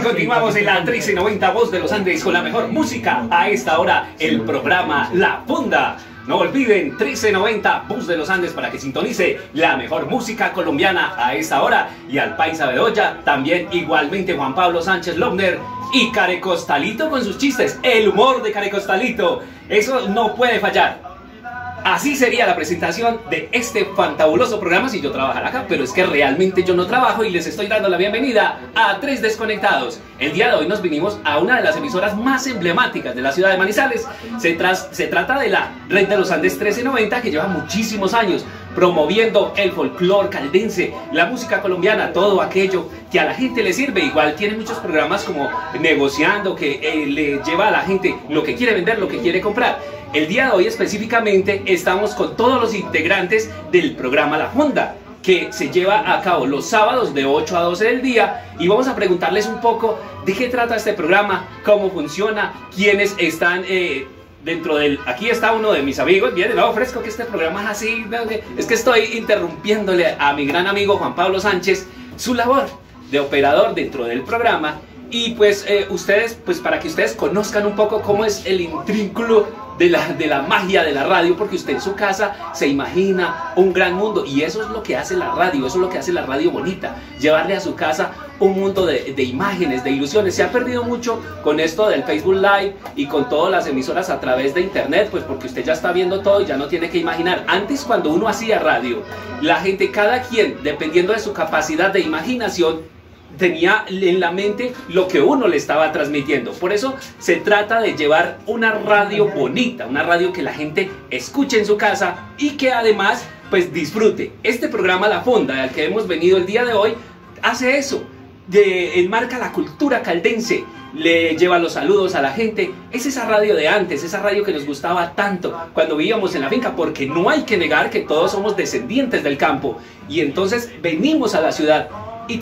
continuamos en la 1390 Voz de los Andes con la mejor música. A esta hora, el programa La Fonda. No olviden, 1390 Voz de los Andes para que sintonice la mejor música colombiana a esta hora. Y al Paisa Bedoya, también igualmente Juan Pablo Sánchez Lobner y Carecostalito con sus chistes. El humor de Carecostalito, eso no puede fallar. Así sería la presentación de este fantabuloso programa si yo trabajara acá, pero es que realmente yo no trabajo y les estoy dando la bienvenida a Tres Desconectados. El día de hoy nos vinimos a una de las emisoras más emblemáticas de la ciudad de Manizales. Se trata de la Red de los Andes 1390, que lleva muchísimos años promoviendo el folclore caldense, la música colombiana, todo aquello que a la gente le sirve. Igual tiene muchos programas como Negociando, que le lleva a la gente lo que quiere vender, lo que quiere comprar. El día de hoy específicamente estamos con todos los integrantes del programa La Fonda, que se lleva a cabo los sábados de 8 a 12 del día, y vamos a preguntarles un poco de qué trata este programa, cómo funciona, quiénes están dentro del... Aquí está uno de mis amigos. Bien, no, fresco que este programa es así, es que estoy interrumpiéndole a mi gran amigo Juan Pablo Sánchez su labor de operador dentro del programa. Y pues ustedes, pues para que ustedes conozcan un poco cómo es el intrínculo de la magia de la radio, porque usted en su casa se imagina un gran mundo, y eso es lo que hace la radio, eso es lo que hace la radio bonita, llevarle a su casa un mundo de imágenes, de ilusiones. Se ha perdido mucho con esto del Facebook Live y con todas las emisoras a través de internet, pues porque usted ya está viendo todo y ya no tiene que imaginar. Antes, cuando uno hacía radio, la gente, cada quien, dependiendo de su capacidad de imaginación, tenía en la mente lo que uno le estaba transmitiendo. Por eso se trata de llevar una radio bonita, una radio que la gente escuche en su casa y que además pues disfrute. Este programa La Fonda, al que hemos venido el día de hoy, hace eso, enmarca la cultura caldense, le lleva los saludos a la gente. Es esa radio de antes, esa radio que nos gustaba tanto cuando vivíamos en la finca, porque no hay que negar que todos somos descendientes del campo, y entonces venimos a la ciudad y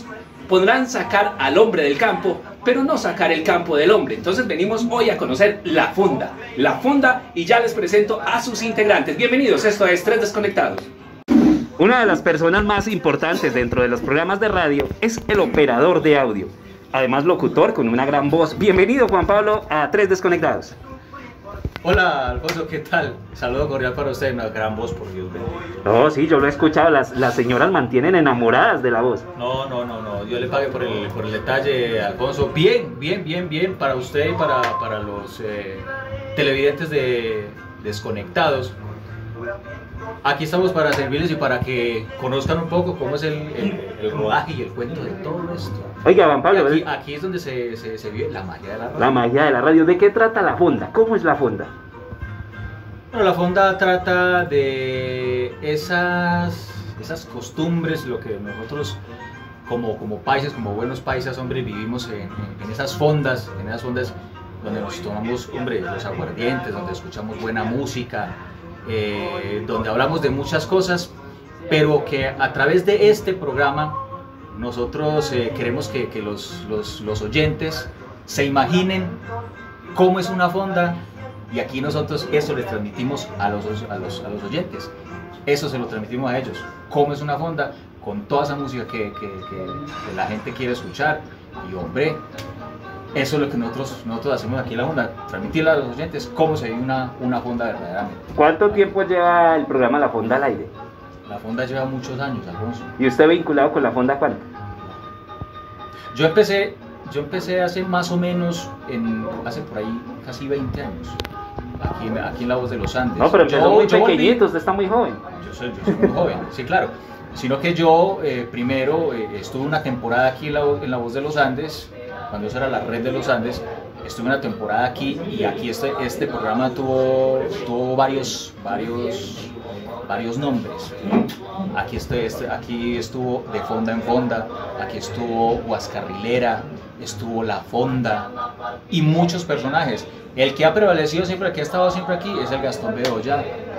podrán sacar al hombre del campo, pero no sacar el campo del hombre. Entonces venimos hoy a conocer La Fonda, y ya les presento a sus integrantes. Bienvenidos, esto es Tres Desconectados. Una de las personas más importantes dentro de los programas de radio es el operador de audio, además locutor con una gran voz. Bienvenido, Juan Pablo, a Tres Desconectados. Hola, Alfonso, ¿qué tal? Saludo cordial para usted, una gran voz, por Dios. No, sí, yo lo he escuchado, las señoras mantienen enamoradas de la voz. No, yo le pague por el detalle, Alfonso. Bien, para usted y para los televidentes de Desconectados. Aquí estamos para servirles y para que conozcan un poco cómo es el rodaje y el cuento de todo esto. Oiga, Juan Pablo, aquí es donde se vive la magia de la radio. La magia de la radio. ¿De qué trata La Fonda? ¿Cómo es La Fonda? Bueno, La Fonda trata de esas costumbres, lo que nosotros como paisas, como buenos paisas, hombre, vivimos en esas fondas donde nos tomamos, hombre, los aguardientes, donde escuchamos buena música, donde hablamos de muchas cosas, pero que a través de este programa nosotros queremos que los oyentes se imaginen cómo es una fonda, y aquí nosotros eso les transmitimos a los oyentes, eso se lo transmitimos a ellos, cómo es una fonda, con toda esa música que la gente quiere escuchar. Y hombre, eso es lo que nosotros hacemos aquí en La Fonda, transmitirle a los oyentes cómo se vive una fonda verdaderamente. ¿Cuánto tiempo lleva el programa La Fonda al aire? La Fonda lleva muchos años, Alfonso. ¿Y usted vinculado con La Fonda cuánto? Yo empecé hace más o menos, hace por ahí casi 20 años, aquí en La Voz de los Andes. No, pero yo muy pequeñito, usted está muy joven. Yo soy muy joven, sí, claro. Sino que yo primero estuve una temporada aquí en La Voz de los Andes, cuando eso era la Red de los Andes. Estuve una temporada aquí, y aquí este programa tuvo varios nombres. Aquí estuvo De Fonda en Fonda, aquí estuvo Huascarrilera, estuvo La Fonda y muchos personajes. El que ha prevalecido siempre, el que ha estado siempre aquí, es el Gastón Bedoya.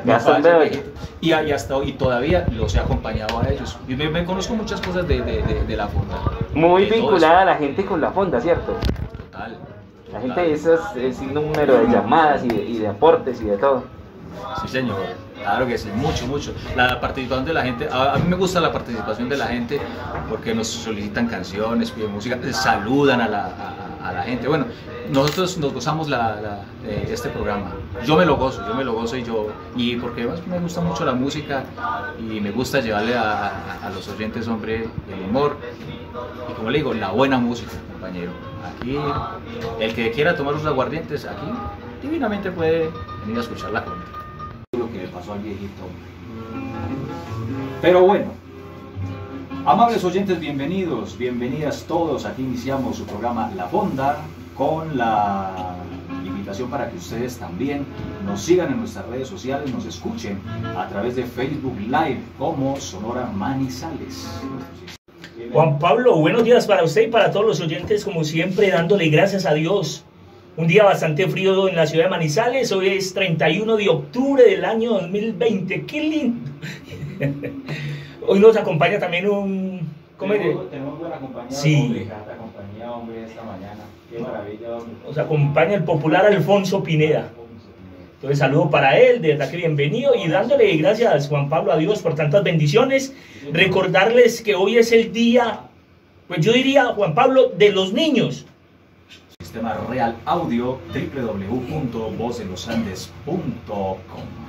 Y todavía los he acompañado a ellos. Y me conozco muchas cosas de La Fonda. Muy vinculada a la gente con La Fonda, ¿cierto? Total. La gente es un número de llamadas y de aportes y de todo. Sí, señor. Claro que sí, mucho, mucho. La participación de la gente, a mí me gusta la participación de la gente porque nos solicitan canciones, piden música, saludan a la gente. Bueno, nosotros nos gozamos este programa. Yo me lo gozo y porque además me gusta mucho la música y me gusta llevarle a los oyentes, hombre, el humor y, como le digo, la buena música, compañero. Aquí, el que quiera tomar unos aguardientes, aquí divinamente puede venir a escuchar la cuenta. Lo que le pasó al viejito. Pero bueno, amables oyentes, bienvenidos, bienvenidas todos. Aquí iniciamos su programa La Fonda con la invitación para que ustedes también nos sigan en nuestras redes sociales, nos escuchen a través de Facebook Live como Sonora Manizales. Juan Pablo, buenos días para usted y para todos los oyentes, como siempre, dándole gracias a Dios. Un día bastante frío en la ciudad de Manizales. Hoy es 31 de octubre del año 2020. ¡Qué lindo! Hoy nos acompaña también un... Tenemos buena compañía, sí. Hombre, compañía, hombre, esta mañana. ¡Qué maravilla, hombre! Nos acompaña el popular Alfonso Pineda. Entonces, saludo para él, de verdad que bienvenido. Y dándole gracias, Juan Pablo, a Dios por tantas bendiciones. Recordarles que hoy es el día, pues yo diría, Juan Pablo, de los niños. Sistema Real Audio, www.vozdelosandes.com.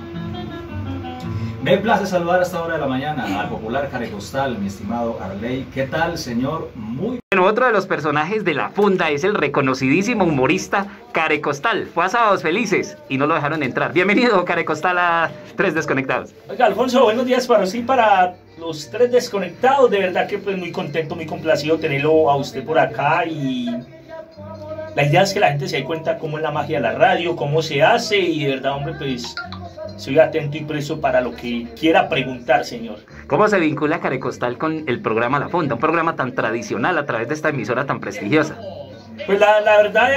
Me place saludar a esta hora de la mañana al popular Carecostal, mi estimado Arley. ¿Qué tal, señor? Muy Bueno, otro de los personajes de La Fonda es el reconocidísimo humorista Carecostal. Fue a Sábados Felices y no lo dejaron entrar. Bienvenido, Carecostal, a Tres Desconectados. Oiga, Alfonso, buenos días para usted y para los Tres Desconectados. De verdad que pues muy contento, muy complacido tenerlo a usted por acá. Y la idea es que la gente se dé cuenta cómo es la magia de la radio, cómo se hace. Y de verdad, hombre, pues soy atento y presto para lo que quiera preguntar, señor. ¿Cómo se vincula Carecostal con el programa La Fonda? Un programa tan tradicional a través de esta emisora tan prestigiosa. Pues la verdad,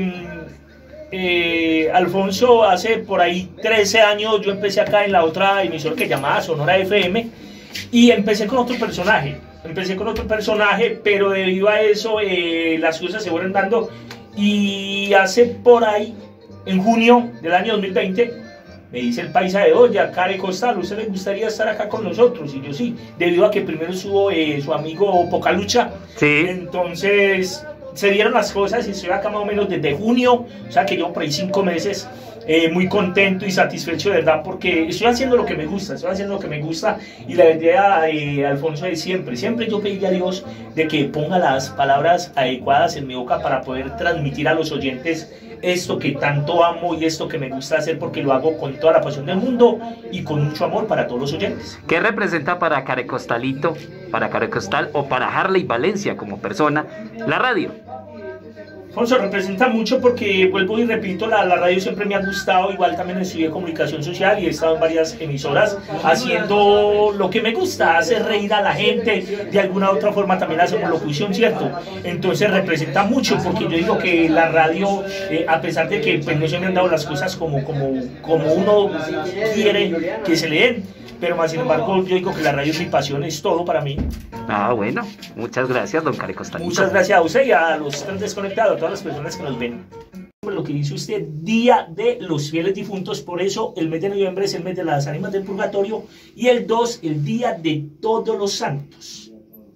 Alfonso, hace por ahí 13 años yo empecé acá en la otra emisora que llamaba Sonora FM y empecé con otro personaje. Pero debido a eso las cosas se fueron dando y hace por ahí, en junio del año 2020, me dice el paisa de olla, Carecostal, ¿usted le gustaría estar acá con nosotros? Y yo sí, debido a que primero estuvo su amigo Pocalucha. Sí. Entonces se dieron las cosas y estoy acá más o menos desde junio, o sea que llevo por ahí 5 meses, muy contento y satisfecho de verdad porque estoy haciendo lo que me gusta, y la idea, Alfonso, es siempre yo pedí a Dios de que ponga las palabras adecuadas en mi boca para poder transmitir a los oyentes esto que tanto amo y esto que me gusta hacer porque lo hago con toda la pasión del mundo y con mucho amor para todos los oyentes. ¿Qué representa para Carecostalito, para Carecostal o para Harley Valencia como persona la radio? Alfonso, representa mucho porque, vuelvo y repito, la radio siempre me ha gustado. Igual también estudié comunicación social y he estado en varias emisoras haciendo lo que me gusta, hacer reír a la gente. De alguna u otra forma también hacemos locución, ¿cierto? Entonces representa mucho porque yo digo que la radio, a pesar de que pues, no se me han dado las cosas como uno quiere que se le den, pero más sin embargo yo digo que la radio es mi pasión, es todo para mí. Ah, bueno, muchas gracias, don Carecostalito. Muchas gracias a usted y a los Tres Desconectados, a todas las personas que nos ven. Lo que dice usted, Día de los Fieles Difuntos, por eso el mes de noviembre es el mes de las ánimas del purgatorio y el 2, el Día de Todos los Santos.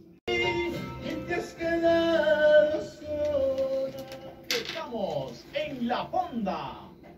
Estamos en La Fonda.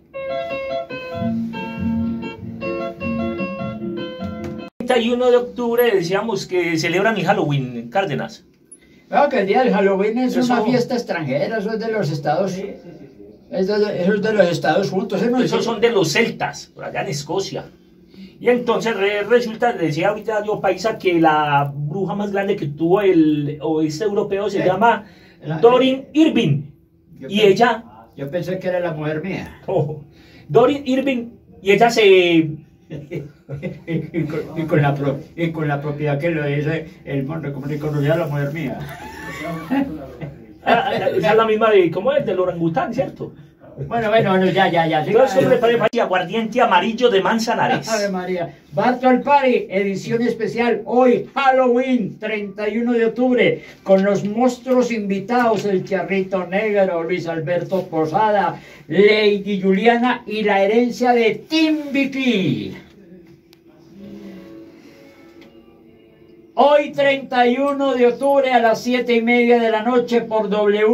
31 de octubre decíamos que celebran el Halloween en Cárdenas. Claro que el día del Halloween es Eso, una fiesta extranjera, eso es de los Estados, eso es de los Estados Unidos. Esos son de los celtas, por allá en Escocia. Y entonces resulta, decía ahorita yo paisa, que la bruja más grande que tuvo el oeste europeo se llama Doreen Irving. Y ella... Yo pensé que era la mujer mía. Doreen Irving, y ella se... y con la propiedad que lo dice el mundo, como reconocía a la mujer mía. Esa es la misma de, ¿cómo es? Del orangután, ¿cierto? Bueno, ya. Entonces, aguardiente amarillo de Manzanares. Ave María. Battle Party, edición especial, hoy, Halloween, 31 de octubre, con los monstruos invitados, el Charrito Negro, Luis Alberto Posada, Lady Juliana y la herencia de Timbiquí. Hoy 31 de octubre a las 7:30 de la noche por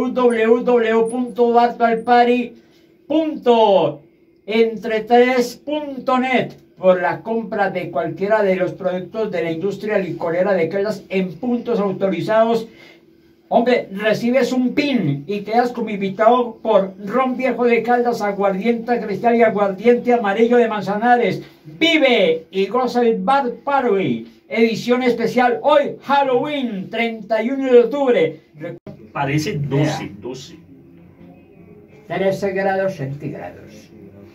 www.bartoalpari.entre3.net por la compra de cualquiera de los productos de la industria licorera de Caldas en puntos autorizados. Hombre, recibes un pin y quedas como invitado por ron viejo de Caldas, aguardiente cristal y aguardiente amarillo de Manzanares. Vive y goza el Bar Party. Edición especial hoy, Halloween, 31 de octubre. Parece 12. 13 grados centígrados.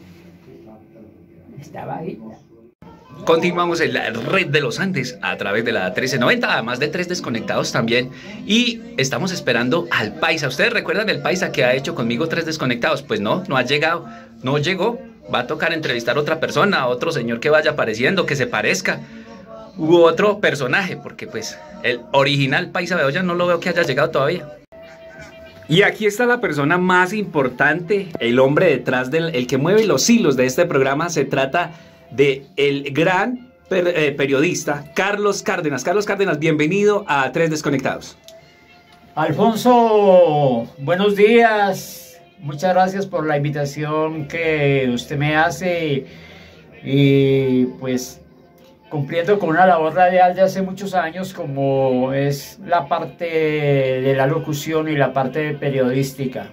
Está bajita. Continuamos en la red de los Andes a través de la 1390, además de 3 desconectados también. Y estamos esperando al Paisa. ¿Ustedes recuerdan el Paisa que ha hecho conmigo 3 desconectados? Pues no ha llegado, no llegó. Va a tocar entrevistar a otra persona, a otro señor que vaya apareciendo, que se parezca. U otro personaje, porque pues el original Paisa Bedoya no lo veo que haya llegado todavía. Y aquí está la persona más importante, el hombre detrás el que mueve los hilos de este programa. Se trata de el gran periodista Carlos Cárdenas. Carlos Cárdenas, bienvenido a 3 Desconectados. Alfonso, buenos días. Muchas gracias por la invitación que usted me hace y pues cumpliendo con una labor radial de hace muchos años como es la parte de la locución y la parte periodística.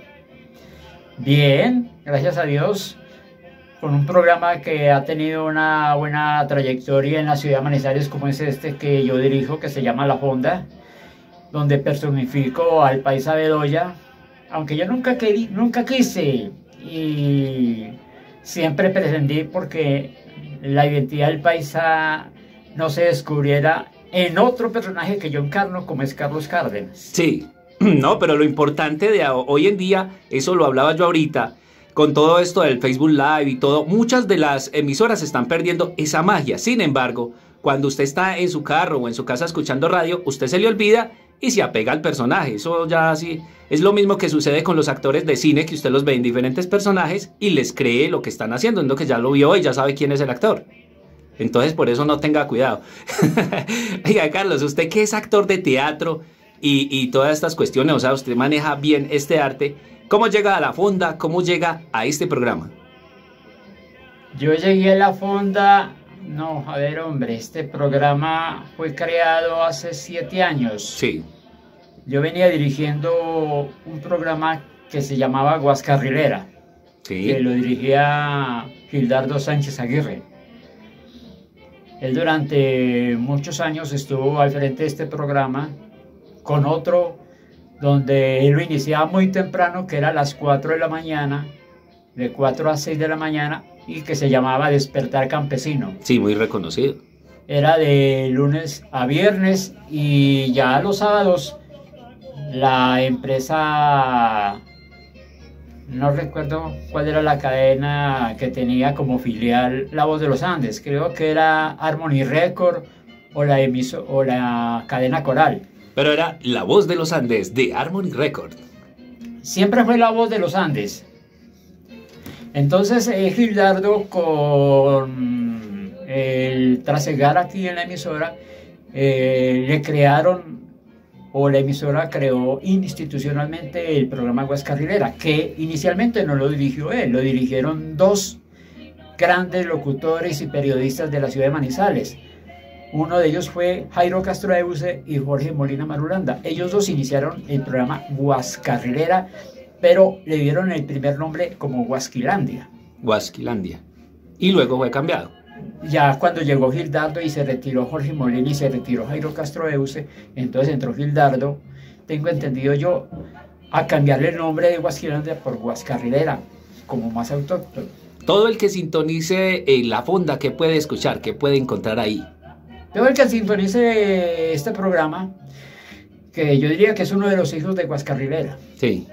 Bien, gracias a Dios, con un programa que ha tenido una buena trayectoria en la ciudad de Manizales como es este que yo dirijo, que se llama La Fonda, donde personifico al Paisa Bedoya, aunque yo nunca quise y siempre pretendí porque la identidad del Paisa no se descubriera en otro personaje que yo encarno como es Carlos Cárdenas. Sí, no, pero lo importante de hoy en día, eso lo hablaba yo ahorita, con todo esto del Facebook Live y todo, muchas de las emisoras están perdiendo esa magia. Sin embargo, cuando usted está en su carro o en su casa escuchando radio, usted se le olvida y se apega al personaje. Eso ya así es lo mismo que sucede con los actores de cine, que usted los ve en diferentes personajes y les cree lo que están haciendo, es lo que ya lo vio y ya sabe quién es el actor. Entonces por eso no tenga cuidado. Oiga, Carlos, usted que es actor de teatro y todas estas cuestiones, o sea, usted maneja bien este arte, ¿cómo llega a La Fonda? ¿Cómo llega a este programa? Yo llegué a La Fonda, no, a ver hombre, este programa fue creado hace 7 años. Sí. Yo venía dirigiendo un programa que se llamaba Guascarrilera, Sí. que lo dirigía Gildardo Sánchez Aguirre. Él durante muchos años estuvo al frente de este programa con otro donde él lo iniciaba muy temprano, que era a las 4 de la mañana, de 4 a 6 de la mañana, y que se llamaba Despertar Campesino. Sí, muy reconocido. Era de lunes a viernes y ya los sábados la empresa, no recuerdo cuál era la cadena que tenía como filial La Voz de los Andes, creo que era Harmony Record o la cadena Coral. Pero era La Voz de los Andes de Harmony Record. Siempre fue La Voz de los Andes. Entonces Gildardo con el trasegar aquí en la emisora le crearon, o la emisora creó institucionalmente el programa Guascarrilera, que inicialmente no lo dirigió él, lo dirigieron 2 grandes locutores y periodistas de la ciudad de Manizales. Uno de ellos fue Jairo Castro Euse y Jorge Molina Marulanda. Ellos 2 iniciaron el programa Guascarrilera, pero le dieron el primer nombre como Guasquilandia. Guasquilandia. Y luego fue cambiado. Ya cuando llegó Gildardo y se retiró Jorge Molina y se retiró Jairo Castro Euse, entonces entró Gildardo, tengo entendido yo, a cambiarle el nombre de Guasquilandia por Guascarrilera, como más autóctono. Todo el que sintonice La Fonda, ¿qué puede escuchar? ¿Qué puede encontrar ahí? Todo el que sintonice este programa, que yo diría que es uno de los hijos de Guascarrilera, Sí.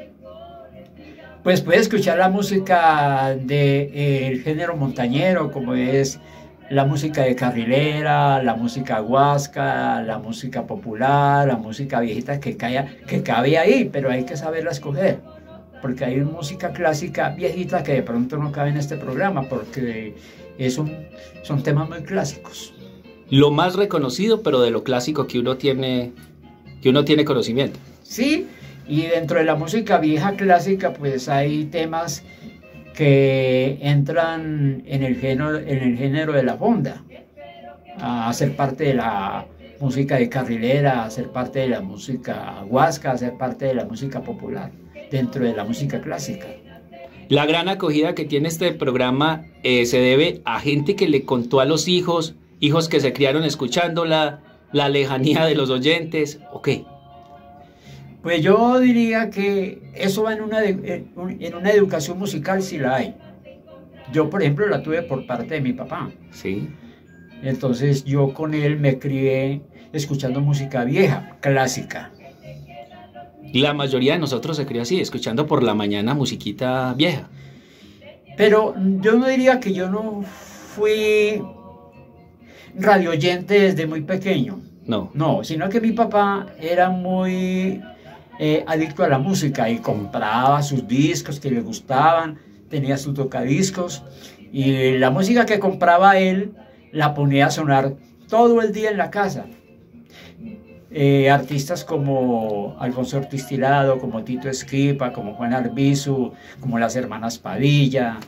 pues puede escuchar la música del género montañero, como es la música de carrilera, la música huasca, la música popular, la música viejita que cabe ahí, pero hay que saberla escoger, porque hay música clásica viejita que de pronto no cabe en este programa, porque son temas muy clásicos. lo más reconocido, pero de lo clásico que uno tiene conocimiento. Sí, y dentro de la música vieja clásica, pues hay temas que entran en el género de la fonda, a ser parte de la música de carrilera, a ser parte de la música huasca, a ser parte de la música popular, dentro de la música clásica. La gran acogida que tiene este programa se debe a gente que le contó a los hijos que se criaron escuchándola, la lejanía de los oyentes, ¿o qué? Pues yo diría que eso va en una educación musical, si la hay. Yo, por ejemplo, la tuve por parte de mi papá. Sí. Entonces yo con él me crié escuchando música vieja, clásica. La mayoría de nosotros se crió así, escuchando por la mañana musiquita vieja. Pero yo no diría que yo no fui radioyente desde muy pequeño. No. No, sino que mi papá era muy adicto a la música y compraba sus discos que le gustaban, tenía sus tocadiscos y la música que compraba él la ponía a sonar todo el día en la casa. Artistas como Alfonso Ortiz Tirado, como Tito Esquipa, como Juan Arbizu, como las hermanas Padilla,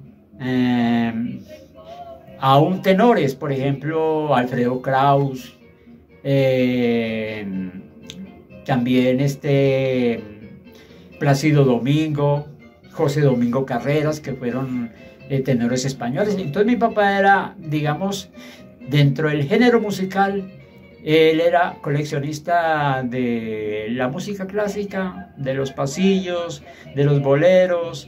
aún tenores, por ejemplo Alfredo Kraus, también Plácido Domingo, José Domingo Carreras, que fueron tenores españoles. Entonces mi papá era, digamos, dentro del género musical, él era coleccionista de la música clásica, de los pasillos, de los boleros,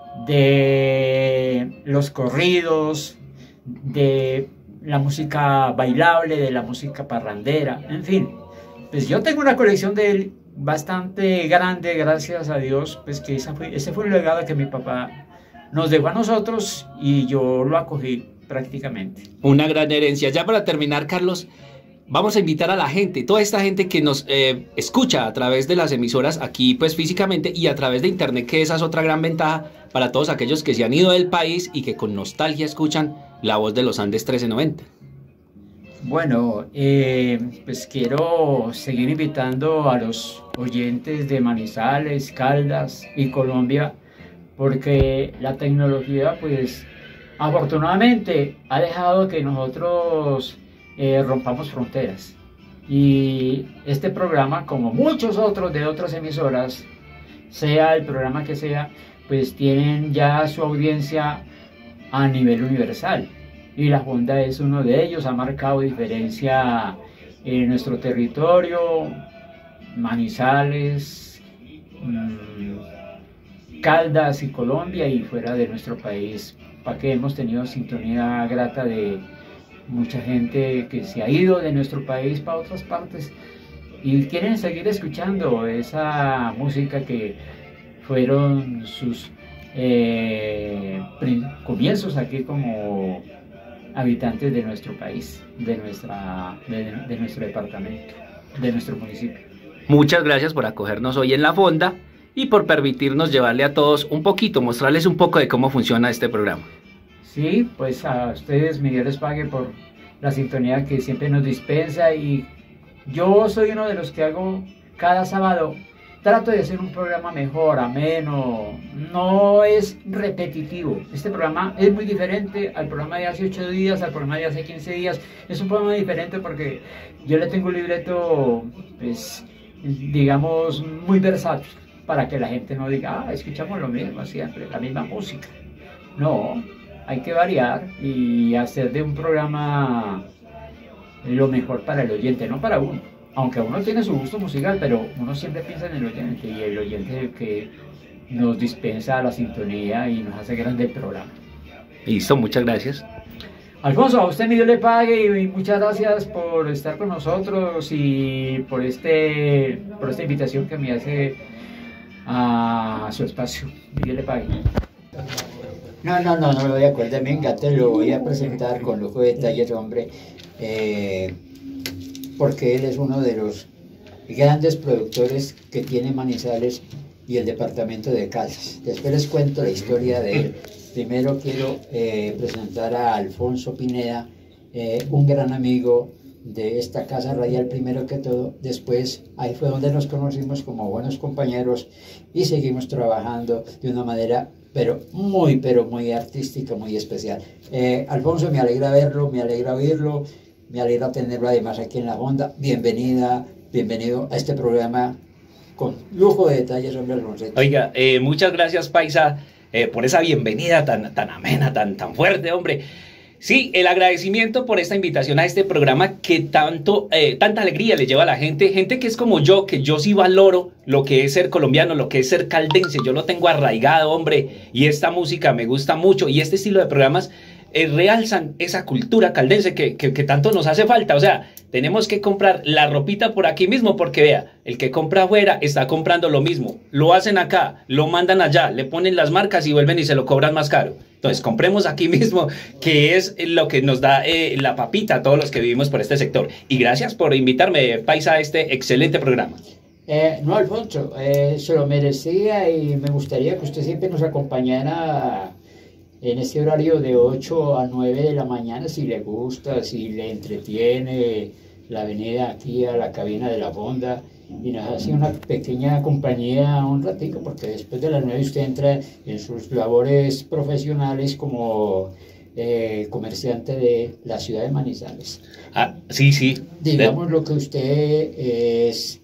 de los corridos, de la música bailable, de la música parrandera, en fin. Pues yo tengo una colección de él bastante grande, gracias a Dios, pues que ese fue un legado que mi papá nos dejó a nosotros y yo lo acogí prácticamente. Una gran herencia. Ya para terminar, Carlos, vamos a invitar a la gente, toda esta gente que nos escucha a través de las emisoras aquí pues físicamente y a través de internet, que esa es otra gran ventaja para todos aquellos que se han ido del país y que con nostalgia escuchan La Voz de los Andes 1390. Bueno, pues quiero seguir invitando a los oyentes de Manizales, Caldas y Colombia, porque la tecnología pues afortunadamente ha dejado que nosotros rompamos fronteras. Y este programa, como muchos otros de otras emisoras, sea el programa que sea, pues tienen ya su audiencia a nivel universal. Y La Fonda es uno de ellos, ha marcado diferencia en nuestro territorio, Manizales, Caldas y Colombia y fuera de nuestro país, para que hemos tenido sintonía grata de mucha gente que se ha ido de nuestro país para otras partes y quieren seguir escuchando esa música que fueron sus comienzos aquí como habitantes de nuestro país, de nuestro departamento, de nuestro municipio. Muchas gracias por acogernos hoy en La Fonda y por permitirnos llevarle a todos un poquito, mostrarles un poco de cómo funciona este programa. Sí, pues a ustedes, mi Dios les pague por la sintonía que siempre nos dispensa y yo soy uno de los que hago cada sábado. Trato de hacer un programa mejor, ameno, no es repetitivo. Este programa es muy diferente al programa de hace 8 días, al programa de hace 15 días. Es un programa diferente porque yo le tengo un libreto, pues, digamos, muy versátil, para que la gente no diga, escuchamos lo mismo siempre, la misma música. No, hay que variar y hacer de un programa lo mejor para el oyente, no para uno. Aunque uno tiene su gusto musical, pero uno siempre piensa en el oyente y el oyente es el que nos dispensa la sintonía y nos hace grande el programa. Listo, muchas gracias. Alfonso, a usted mi Dios le pague y muchas gracias por estar con nosotros y por esta invitación que me hace a su espacio. Mi Dios le pague. No lo voy a acordar, venga, te lo voy a presentar con lujo de detalle, hombre. Porque él es uno de los grandes productores que tiene Manizales y el departamento de Caldas. Después les cuento la historia de él. Primero quiero presentar a Alfonso Pineda, un gran amigo de esta casa radial primero que todo. Después ahí fue donde nos conocimos como buenos compañeros y seguimos trabajando de una manera pero muy artística, muy especial. Alfonso, me alegra verlo, me alegra oírlo, me alegra tenerlo además aquí en La Fonda. Bienvenido a este programa con lujo de detalles, hombre Alfonso. Oiga, muchas gracias, Paisa, por esa bienvenida tan amena, tan fuerte, hombre. Sí, el agradecimiento por esta invitación a este programa que tanta alegría le lleva a la gente que es como yo, que yo sí valoro lo que es ser colombiano, lo que es ser caldense, yo lo tengo arraigado, hombre, y esta música me gusta mucho, y este estilo de programas realzan esa cultura caldense que tanto nos hace falta. O sea, tenemos que comprar la ropita por aquí mismo, porque vea, el que compra afuera está comprando lo mismo, lo hacen acá, lo mandan allá, le ponen las marcas y vuelven y se lo cobran más caro. Entonces compremos aquí mismo, que es lo que nos da la papita a todos los que vivimos por este sector. Y gracias por invitarme, Paisa, a este excelente programa. No, Alfonso, se lo merecía, y me gustaría que usted siempre nos acompañara en este horario de 8 a 9 de la mañana, si le gusta, si le entretiene la venida aquí a la cabina de La Fonda, y nos hace una pequeña compañía un ratito, porque después de las 9 usted entra en sus labores profesionales como comerciante de la ciudad de Manizales. Ah, sí. Digamos lo que usted es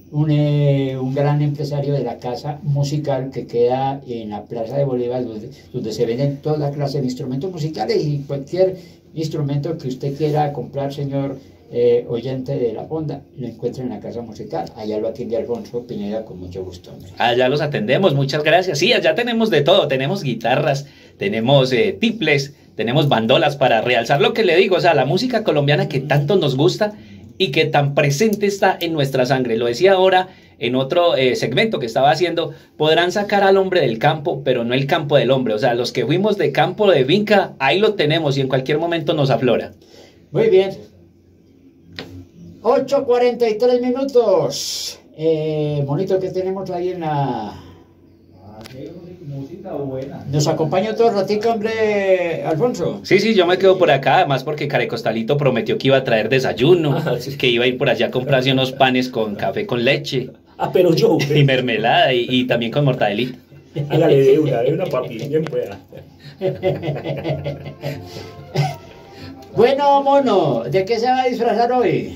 un gran empresario de la casa musical que queda en la Plaza de Bolívar, donde se venden toda clase de instrumentos musicales, y cualquier instrumento que usted quiera comprar, señor oyente de La Fonda, lo encuentra en la casa musical. Allá lo atiende Alfonso Pineda con mucho gusto, hombre. Allá los atendemos, muchas gracias. Sí, allá tenemos de todo, tenemos guitarras, tenemos tiples, tenemos bandolas para realzar lo que le digo, o sea, la música colombiana que tanto nos gusta y que tan presente está en nuestra sangre. Lo decía ahora en otro segmento que estaba haciendo, podrán sacar al hombre del campo, pero no el campo del hombre. O sea, los que fuimos de campo, de finca, ahí lo tenemos y en cualquier momento nos aflora. Muy bien. 8:43 minutos. Monito, ¿qué tenemos ahí en la...? Música buena. ¿Nos acompaña todo el ratito, hombre, Alfonso? Sí, yo me quedo por acá, además porque Carecostalito prometió que iba a traer desayuno, que iba a ir por allá a comprarse unos panes con café con leche. Pero yo... Y mermelada, y también con mortadelita. Hágale de una papi, bien pueda. Bueno, mono, ¿de qué se va a disfrazar hoy?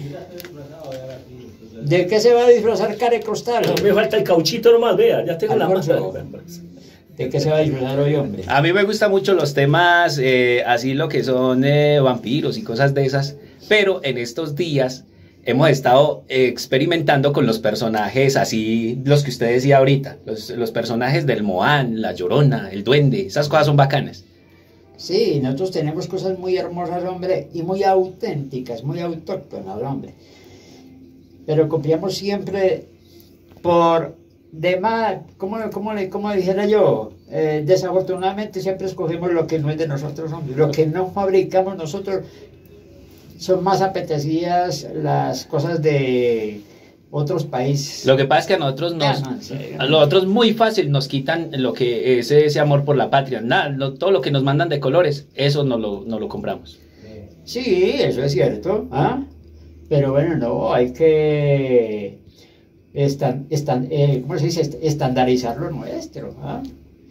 ¿De qué se va a disfrazar Carecostal? No, me falta el cauchito nomás, vea, ya tengo Alfonso, la mano. ¿De qué se va a disfrazar hoy, hombre? A mí me gustan mucho los temas así, lo que son vampiros y cosas de esas, pero en estos días hemos estado experimentando con los personajes así, los que usted decía ahorita, los personajes del Moán, la Llorona, el Duende, esas cosas son bacanas. Sí, nosotros tenemos cosas muy hermosas, hombre, y muy auténticas, muy autóctonas, hombre. Pero copiamos siempre por demás, como dijera yo, desafortunadamente siempre escogemos lo que no es de nosotros, hombre. Lo que no fabricamos nosotros, son más apetecidas las cosas de otros países. Lo que pasa es que a nosotros a nosotros muy fácil nos quitan lo que es ese amor por la patria. Nada, todo lo que nos mandan de colores, eso no lo compramos. Sí, eso es cierto, ¿ah? Pero bueno, no, hay que ¿cómo se dice? Estandarizar lo nuestro, ¿ah?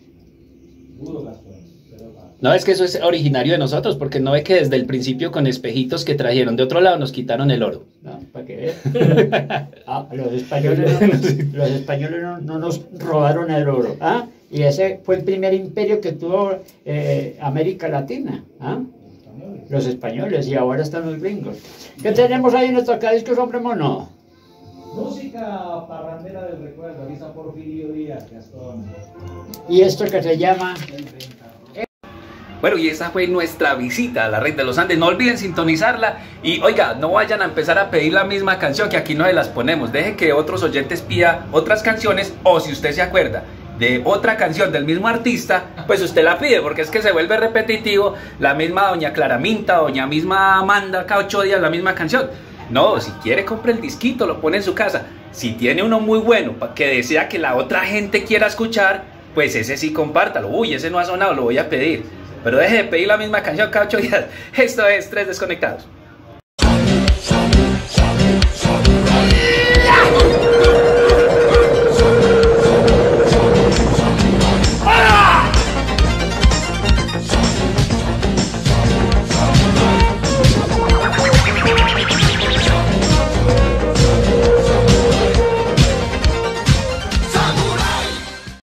No, es que eso es originario de nosotros, porque no ve que desde el principio con espejitos que trajeron de otro lado nos quitaron el oro. No, para que vean. Los españoles no nos robaron el oro, ¿ah? Y ese fue el primer imperio que tuvo América Latina, ¿ah? Los españoles, y ahora están los gringos. ¿Qué tenemos ahí en nuestro tocadiscos, hombre mono? Música parrandera del recuerdo, aquí está Porfirio Díaz, Gastón. Y esto que se llama... Bueno, y esa fue nuestra visita a la Red de los Andes. No olviden sintonizarla y, oiga, no vayan a empezar a pedir la misma canción, que aquí no se las ponemos. Deje que otros oyentes pidan otras canciones, o si usted se acuerda de otra canción del mismo artista, pues usted la pide, porque es que se vuelve repetitivo la misma doña Claraminta, doña misma Amanda, cada 8 días la misma canción. No, si quiere compre el disquito, lo pone en su casa. Si tiene uno muy bueno, que desea que la otra gente quiera escuchar, pues ese sí compártalo. Uy, ese no ha sonado, lo voy a pedir. pero deje de pedir la misma canción cada 8 días. Esto es Tres Desconectados.